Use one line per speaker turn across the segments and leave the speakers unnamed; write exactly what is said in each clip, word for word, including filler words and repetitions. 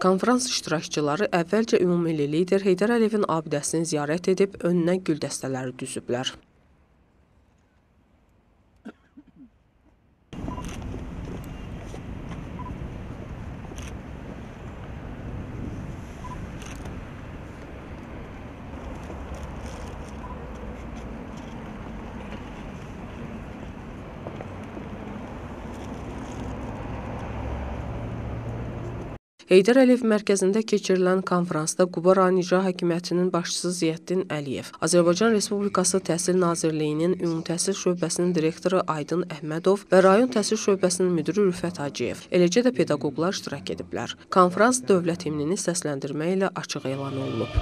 Konfrans iştirakçıları əvvəlcə ümummilli lider Heydər Əliyevin abidəsini ziyarət edib önünə gül dəstələri düzüblər. Heydər Əliyev mərkəzində keçirilən konfransda Quba rayon İcra Hakimiyyətinin başçısı Ziyəddin Əliyev, Azərbaycan Respublikası Təhsil Nazirliyinin Ümumi Təhsil Şöbəsinin direktoru Aydın Əhmədov və rayon təhsil şöbəsinin müdiri Rüfət Hacıyev, eləcə də pedaqoqlar iştirak ediblər. Konfrans dövlət himnini səsləndirmə ilə açıq elan olunub.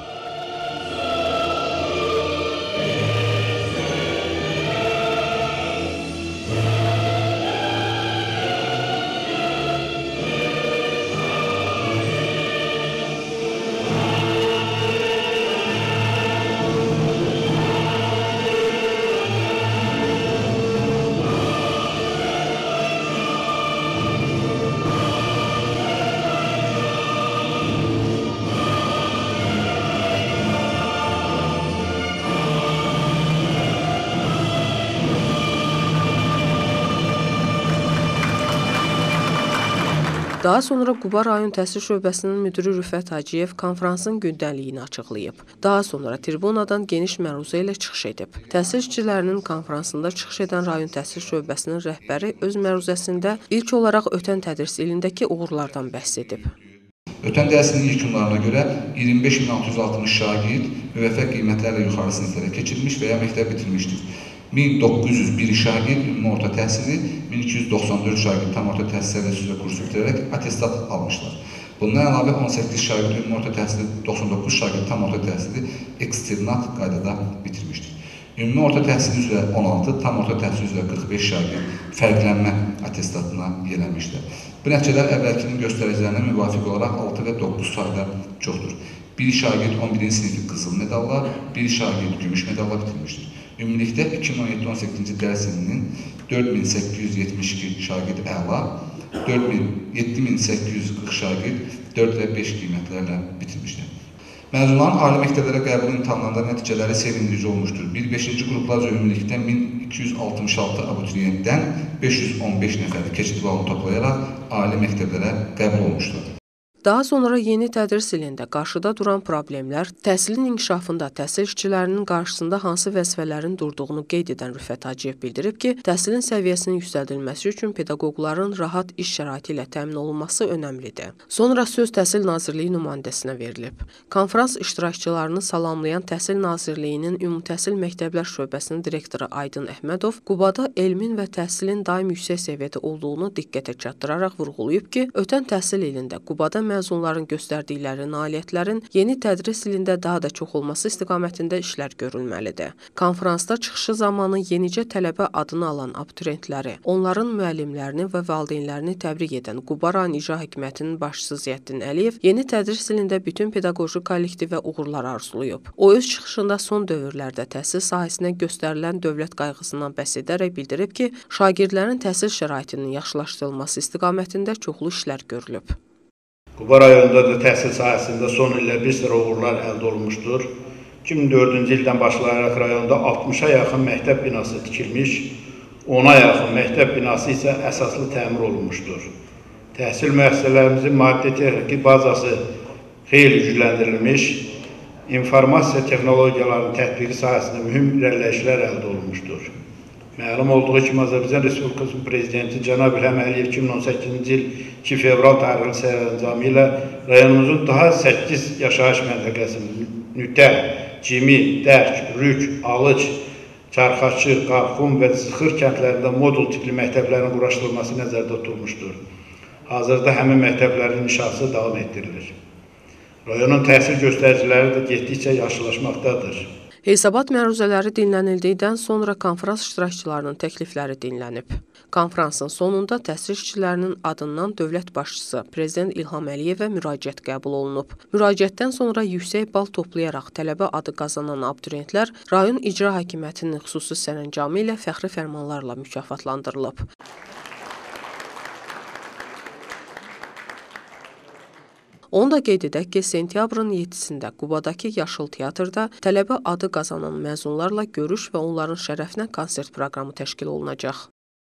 Daha sonra Quba rayon təhsil şöbəsinin müdiri Rüfət Hacıyev konfransın gündəliyini açıqlayıb. Daha sonra tribunadan geniş məruzə ilə çıxış edib. Təhsil işçilərinin konfransında çıxış edən rayon təhsil şöbəsinin rəhbəri öz məruzəsində ilk olaraq ötən tədris ilindəki uğurlardan bəhs edib.
Ötən dərsin ilk günlarına görə iyirmi beş min altı yüz altmış şagird müvəffəq qiymətlərlə yuxarı siniflərə keçirmiş və ya məktəb bitirmişdir. min doqquz yüz bir şagird ümumi orta təhsili, min iki yüz doxsan dörd şagird tam orta təhsillə üzrə kurs bitirərək attestat almışlar. Bundan əlavə on səkkiz şagird ümumi orta təhsili, doxsan doqquz şagird tam orta təhsili eksternat qaydada bitirmişdir. Ümumi orta təhsil üzrə on altı, tam orta təhsil üzrə qırx beş şagird fərqlənmə attestatına yiyələnmişdir. Bu nəticələr əvvəlkinin göstəricilərinə müvafiq olaraq altı və doqquz sayda çoxdur. Bir şagird on birinci sinifi qızıl medalla, bir şagird gümüş medalla bitirmişdir. Ümumilikdə iki min on yeddi on səkkizinci dərs ilinin dörd min səkkiz yüz yetmiş iki şagird əla, yeddi min səkkiz yüz qırx şagird dörd və beş qiymətlərlə bitirmişdir. Məzunların ali məktəblərə qəbul imtahanlarında nəticələri sevindirici olmuşdur. bir beşinci qruplarca ümumilikdə min iki yüz altmış altı abituriyentdən beş yüz on beş nəfər keçid balını toplayaraq ali məktəblərə qəbul olmuşlar.
Daha sonra yeni tədris ilində qarşıda duran problemlər, təhsilin inkişafında təhsil işçilərinin qarşısında hansı vəzifələrin durduğunu qeyd edən Rüfət Hacıyev bildirib ki, təhsilin səviyyəsinin yüksəldilməsi üçün pedaqoqların rahat iş şəraiti ilə təmin olunması önəmlidir. Sonra söz Təhsil Nazirliyi nümayəndəsinə verilib. Konfrans iştirakçılarını salamlayan Təhsil Nazirliyinin Ümumi Təhsil Məktəblər Şöbəsinin direktoru Aydın Əhmədov Qubada elmin və təhsilin daim yüksək səviyyədə olduğunu diqqətə çatdıraraq vurğulayıb ki, ötən təhsil ilində Qubada məzunların göstərdikləri nailiyyətlərin yeni tədris ilində daha da çox olması istiqamətində işlər görülməlidir. Konfransda çıxışı zamanı yenicə tələbə adını alan abituriyentləri, onların müəllimlərini və valideynlərini təbrik edən Quba rayon İcra Hakimiyyətinin başçısı Ziyəddin Əliyev yeni tədris ilində bütün pedaqoji kollektivə uğurlar arzulayıb. O öz çıxışında son dövrlərdə təhsil sahəsinə göstərilən dövlət qayğısından bəhs edərək bildirib ki, şagirdlərin təhsil şəraitinin yaxşılaşdırılması istiqamətində çoxlu işlər görülüb.
Quba rayonunda da təhsil sahəsində son illər bir sıra uğurlar əldə olunmuşdur. iki min dördüncü ildən başlayaraq rayonda altmışa yaxın məktəb binası tikilmiş, ona yaxın məktəb binası isə əsaslı təmir olunmuşdur. Təhsil müəssisələrimizin maddi-texniki bazası xeyli gücləndirilmiş, informasiya texnologiyalarının tətbiqi sahəsində mühüm irəliləyişlər əldə olunmuşdur. Məlum olduğu kimi Azərbaycan Respublikasının Prezidenti Cənab İlham Əliyev iki min on səkkizinci il iki fevral tarixli sərəncamı ilə rayonumuzun daha səkkiz yaşayış məntəqəsinin Nütə, Cimi, Dərk, Rük, Alıc, Çarxaçı, Qarxum və Zıxır kəndlərində modul tipli məktəblərin quraşdırılması nəzərdə tutulmuşdur. Hazırda həmin məktəblərin inşası davam etdirilir. Rayonun təhsil göstəriciləri də getdikcə yaşlılaşmaqdadır.
Hesabat məruzələri dinlənildikdən sonra konfrans iştirakçılarının təklifləri dinlənib. Konfransın sonunda təhsil işçilərinin adından dövlət başçısı Prezident İlham Əliyevə müraciət qəbul olunub. Müraciətdən sonra yüksək bal toplayaraq tələbə adı qazanan abituriyentlər rayon İcra Hakimiyyətinin xüsusi sərəncamı ilə fəxri fərmanlarla mükafatlandırılıb. Onu da qeyd edək ki, sentyabrın yeddisində Qubadakı Yaşıl Teatrda tələbə adı qazanan məzunlarla görüş və onların şərəfinə konsert proqramı təşkil olunacaq.